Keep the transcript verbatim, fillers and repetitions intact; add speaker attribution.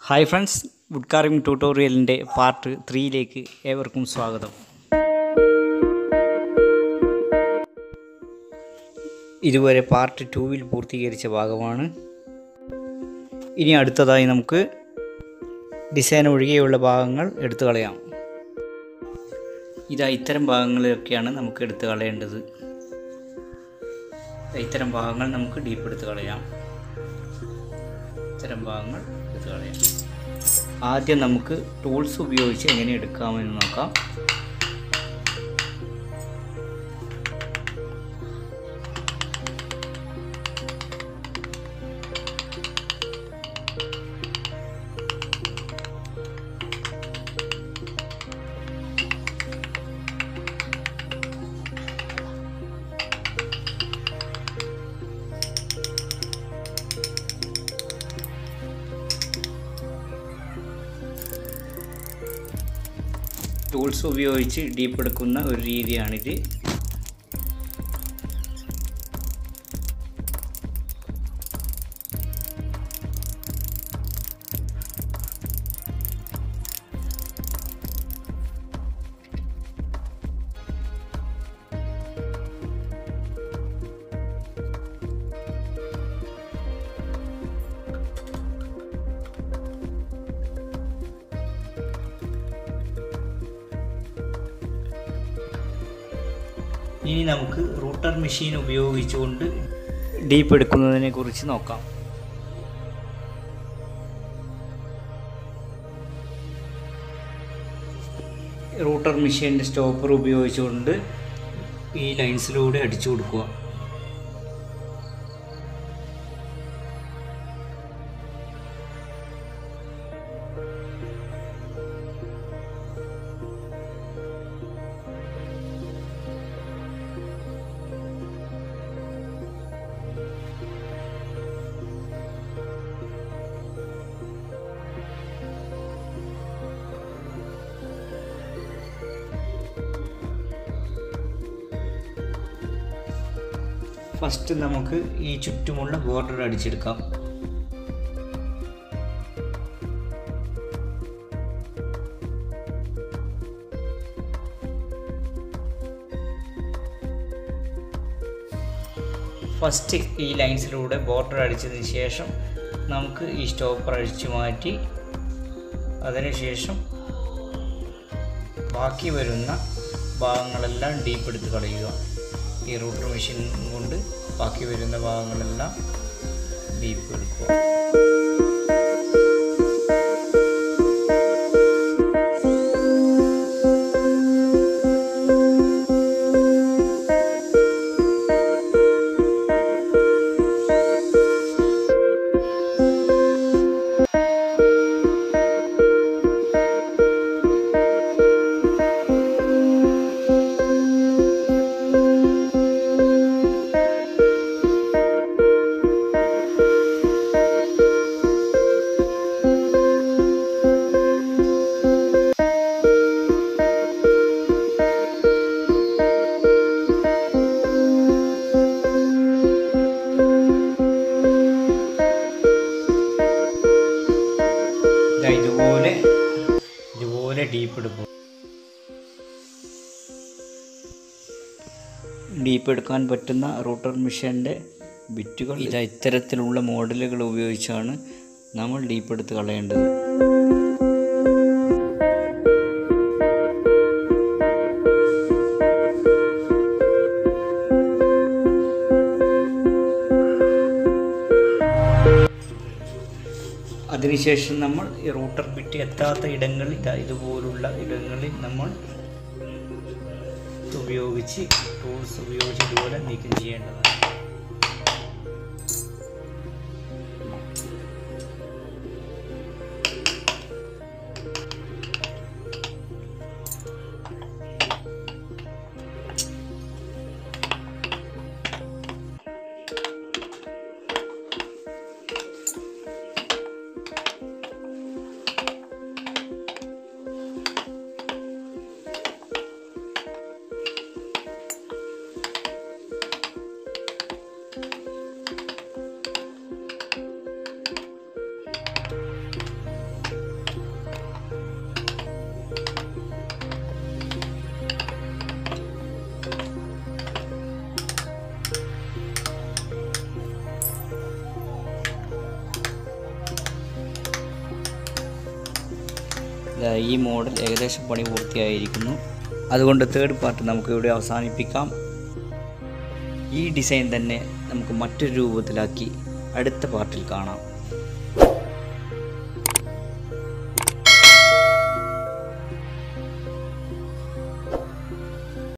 Speaker 1: Hi friends, wood carving ട്യൂട്ടോറിയലിൻ്റെ part ത്രീയിലേക്ക് ഏവർക്കും സ്വാഗതം. ഇതുവരെ പാർട്ട് ടൂവിൽ പൂർത്തീകരിച്ച ഭാഗമാണ്. ഇനി അടുത്തതായി നമുക്ക് ഡിസൈൻ ഒഴികെയുള്ള ഭാഗങ്ങൾ എടുത്തു കളയാം. ഇതാ ഇത്തരം ഭാഗങ്ങളിലൊക്കെയാണ് നമുക്ക് എടുത്തു കളയേണ്ടത്. ഇത്തരം ഭാഗങ്ങൾ നമുക്ക് ഡീപ്പ് എടുത്ത് കളയാം. ഇത്തരം ഭാഗങ്ങൾ എടുത്ത് കളയാം. ആദ്യം നമുക്ക് ടൂൾസ് ഉപയോഗിച്ച് എങ്ങനെ എടുക്കാമെന്ന് നോക്കാം. ടൂൾസ് ഉപയോഗിച്ച് ഡീപ്പ് എടുക്കുന്ന ഒരു രീതിയാണിത്. ഇനി നമുക്ക് റൂട്ടർ മെഷീൻ ഉപയോഗിച്ചുകൊണ്ട് ഡീപ്പ് എടുക്കുന്നതിനെ കുറിച്ച് നോക്കാം. റൂട്ടർ മെഷീൻ്റെ സ്റ്റോപ്പർ ഉപയോഗിച്ചുകൊണ്ട് ഈ ലൈൻസിലൂടെ അടിച്ചു കൊടുക്കുക. ഫസ്റ്റ് നമുക്ക് ഈ ചുറ്റുമുള്ള ബോർഡർ അടിച്ചെടുക്കാം. ഫസ്റ്റ് ഈ ലൈൻസിലൂടെ ബോർഡർ അടിച്ചതിന് ശേഷം നമുക്ക് ഈ സ്റ്റോപ്പർ അഴിച്ചു മാറ്റി അതിനുശേഷം ബാക്കി വരുന്ന ഭാഗങ്ങളെല്ലാം ഡീപ്പ് എടുത്ത് കളയുക. ഈ റൂട്ടർ മെഷീൻ കൊണ്ട് ബാക്കി വരുന്ന ഭാഗങ്ങളെല്ലാം ഡീപ്പ് എടുക്കുക. ഇതുപോലെ ഇതുപോലെ ഡീപ്പ് എടുക്കും. ഡീപ്പ് എടുക്കാൻ പറ്റുന്ന റൂട്ടർ മെഷീൻ്റെ ബിറ്റുകൾ ഇതാ ഇത്തരത്തിലുള്ള മോഡലുകൾ ഉപയോഗിച്ചാണ് നമ്മൾ ഡീപ്പ് എടുത്ത് കളയേണ്ടത്. അതിനുശേഷം നമ്മൾ ഈ റൂട്ടർ ബിറ്റ് എത്താത്ത ഇടങ്ങളിൽ ഇതാ ഇതുപോലുള്ള ഇടങ്ങളിൽ നമ്മൾ ഉപയോഗിച്ച് ടൂൾസ് ഉപയോഗിച്ച് ഇതുപോലെ നീക്കം ചെയ്യേണ്ടതാണ്. ഈ മോഡൽ ഏകദേശം പണി പൂർത്തിയായിരിക്കുന്നു. അതുകൊണ്ട് തേർഡ് പാർട്ട് നമുക്ക് ഇവിടെ അവസാനിപ്പിക്കാം. ഈ ഡിസൈൻ തന്നെ നമുക്ക് മറ്റൊരു രൂപത്തിലാക്കി അടുത്ത പാർട്ടിൽ കാണാം.